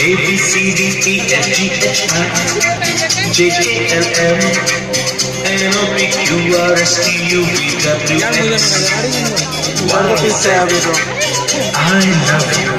A B C D E F G H I J K L M N O P Q R S T U V W X Y Z I love you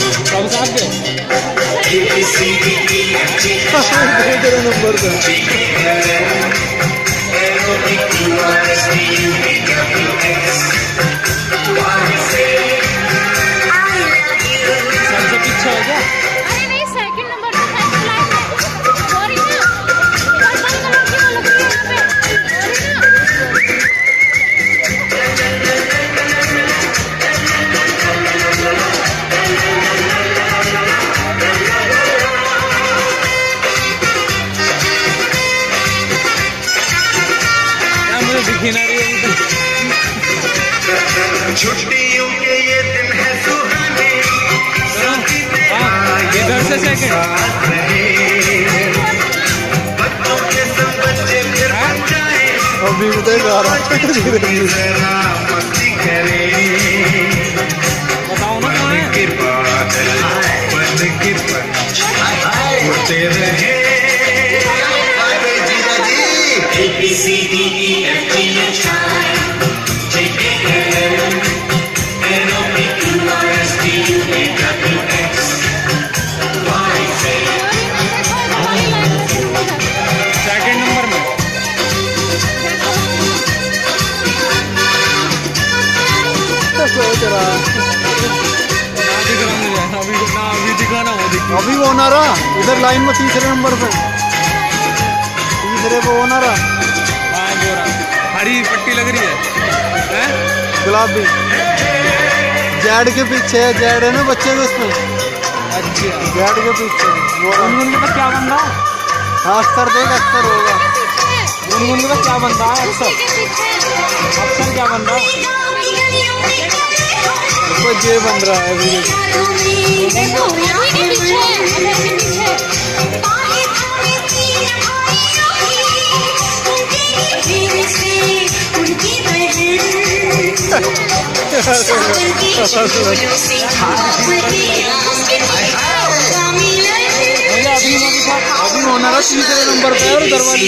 A B C D E F G H I J K L M N O P Q R S T U V W X Y Z I love you सबसे पीछे हो क्या? अरे नहीं second number पे second line में sorry ना purple colour की वो लग रही है यहाँ पे मुझे दिखी ना रही है छुट्टियों के ये दिन है सुहाने इधर से सेकंड बच्चों के संग बच्चे फिर बन जाए अभी उधर जा रहा मस्ती करे बताओ ना कौन के बादल बन के पंछ उड़ते रहे A B C D E F G H I J K L M N O P Q R S T U V W X Y Z second number में अभी वो ना रहा इधर लाइन में तीसरे नंबर पे तीसरे पे वो ना रहा हरी पट्टी लग रही है गुलाबी जेड के पीछे है जेड है ना बच्चे में उसमें अच्छा जेड के पीछे वो गुनगुन का क्या बन रहा है अक्सर देख अक्सर होगा गुनगुन का क्या बन रहा है अक्सर अक्सर क्या बन रहा है उसको जे बन रहा है अभी होना रहा तीसरे नंबर पे और दरवाजे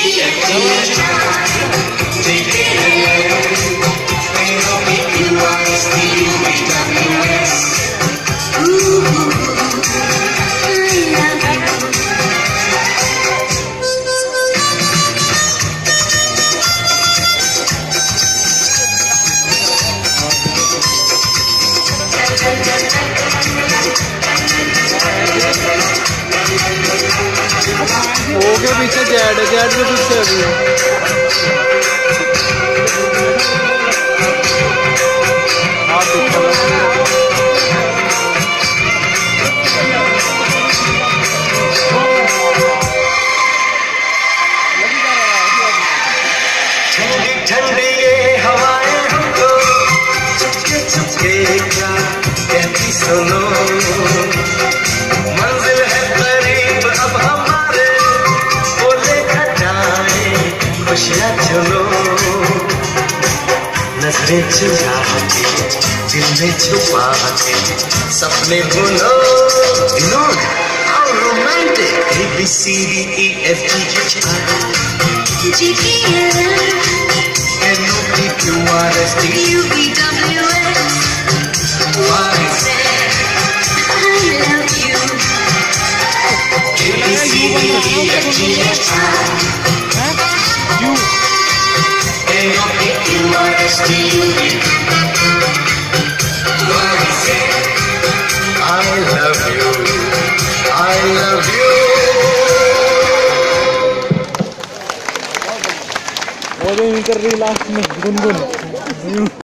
ओ के पीछे जेड है जेड के पीछे अभी ठंडी ठंडी ये हवाएं हमको चुपके चुपके क्या कहती सुनो मंजिल है करीब अब हमारे बोले घटाए खुशियाँ चलो नजरें चुरा के दिल में छुपा के सपने बुनो Vinod how romantic A B C D E F G H I J K L N O P Q R S T U V W X Y Z I love you A B C D E F G H I N O P Q R S T U V Y Z I love you I love you वो भी कर रही last में गुनगुन